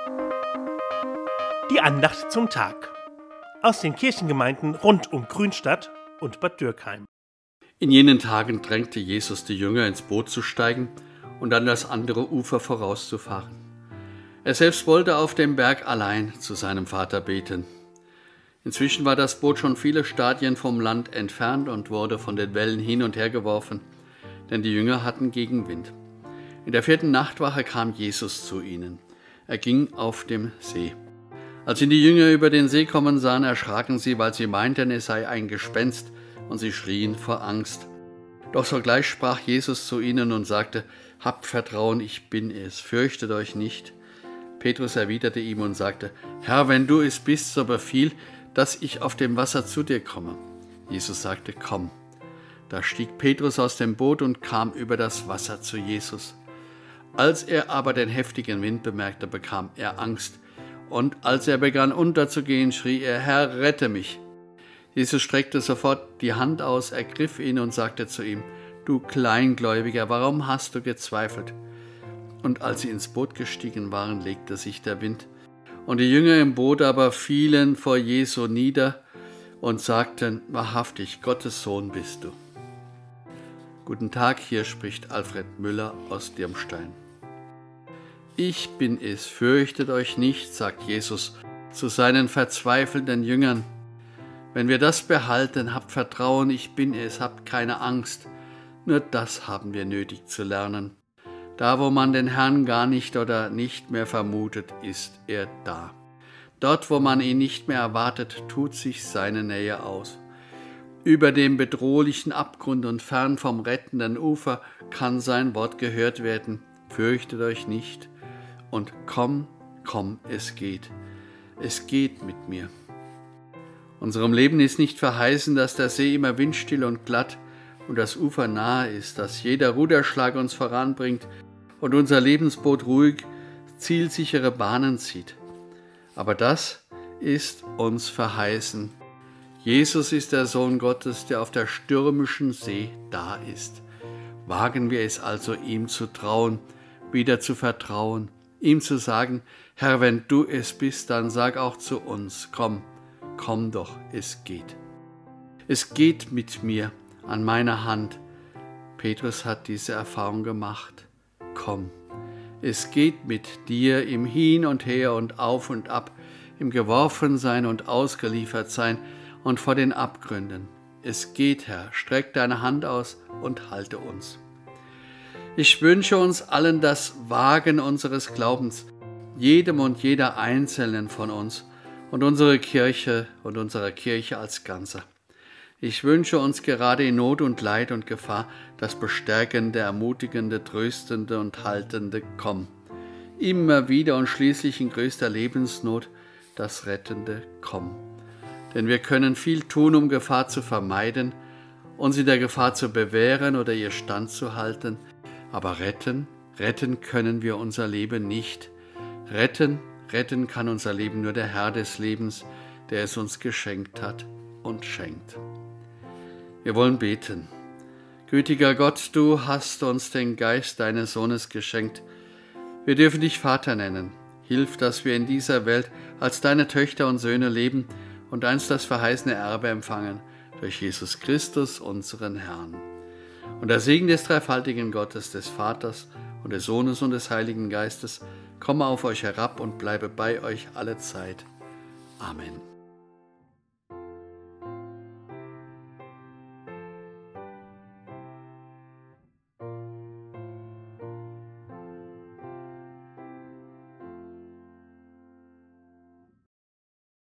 Die Andacht zum Tag aus den Kirchengemeinden rund um Grünstadt und Bad Dürkheim. In jenen Tagen drängte Jesus die Jünger, ins Boot zu steigen und an das andere Ufer vorauszufahren. Er selbst wollte auf dem Berg allein zu seinem Vater beten. Inzwischen war das Boot schon viele Stadien vom Land entfernt und wurde von den Wellen hin und her geworfen, denn die Jünger hatten Gegenwind. In der 4. Nachtwache kam Jesus zu ihnen. Er ging auf dem See. Als ihn die Jünger über den See kommen sahen, erschraken sie, weil sie meinten, es sei ein Gespenst, und sie schrien vor Angst. Doch sogleich sprach Jesus zu ihnen und sagte: Habt Vertrauen, ich bin es, fürchtet euch nicht. Petrus erwiderte ihm und sagte: Herr, wenn du es bist, so befiehl, dass ich auf dem Wasser zu dir komme. Jesus sagte: Komm. Da stieg Petrus aus dem Boot und kam über das Wasser zu Jesus. Als er aber den heftigen Wind bemerkte, bekam er Angst, und als er begann unterzugehen, schrie er: Herr, rette mich! Jesus streckte sofort die Hand aus, ergriff ihn und sagte zu ihm: Du Kleingläubiger, warum hast du gezweifelt? Und als sie ins Boot gestiegen waren, legte sich der Wind. Und die Jünger im Boot aber fielen vor Jesu nieder und sagten: Wahrhaftig, Gottes Sohn bist du. Guten Tag, hier spricht Alfred Müller aus Dirmstein. Ich bin es, fürchtet euch nicht, sagt Jesus zu seinen verzweifelnden Jüngern. Wenn wir das behalten, habt Vertrauen, ich bin es, habt keine Angst. Nur das haben wir nötig zu lernen. Da, wo man den Herrn gar nicht oder nicht mehr vermutet, ist er da. Dort, wo man ihn nicht mehr erwartet, tut sich seine Nähe aus. Über dem bedrohlichen Abgrund und fern vom rettenden Ufer kann sein Wort gehört werden: Fürchtet euch nicht. Und komm, komm, es geht. Es geht mit mir. Unserem Leben ist nicht verheißen, dass der See immer windstill und glatt und das Ufer nahe ist, dass jeder Ruderschlag uns voranbringt und unser Lebensboot ruhig zielsichere Bahnen zieht. Aber das ist uns verheißen. Jesus ist der Sohn Gottes, der auf der stürmischen See da ist. Wagen wir es also, ihm zu trauen, wieder zu vertrauen, ihm zu sagen: Herr, wenn du es bist, dann sag auch zu uns: Komm, komm doch, es geht. Es geht mit mir an meiner Hand. Petrus hat diese Erfahrung gemacht. Komm, es geht mit dir im Hin und Her und Auf und Ab, im Geworfensein und Ausgeliefertsein und vor den Abgründen. Es geht, Herr, streck deine Hand aus und halte uns. Ich wünsche uns allen das Wagen unseres Glaubens, jedem und jeder Einzelnen von uns und unserer Kirche als Ganzer. Ich wünsche uns gerade in Not und Leid und Gefahr das bestärkende, ermutigende, tröstende und haltende Komm. Immer wieder und schließlich in größter Lebensnot das rettende Komm. Denn wir können viel tun, um Gefahr zu vermeiden, uns in der Gefahr zu bewähren oder ihr standzuhalten. Aber retten können wir unser Leben nicht. Retten kann unser Leben nur der Herr des Lebens, der es uns geschenkt hat und schenkt. Wir wollen beten. Gütiger Gott, du hast uns den Geist deines Sohnes geschenkt. Wir dürfen dich Vater nennen. Hilf, dass wir in dieser Welt als deine Töchter und Söhne leben und einst das verheißene Erbe empfangen, durch Jesus Christus, unseren Herrn. Und der Segen des dreifaltigen Gottes, des Vaters und des Sohnes und des Heiligen Geistes, komme auf euch herab und bleibe bei euch alle Zeit. Amen.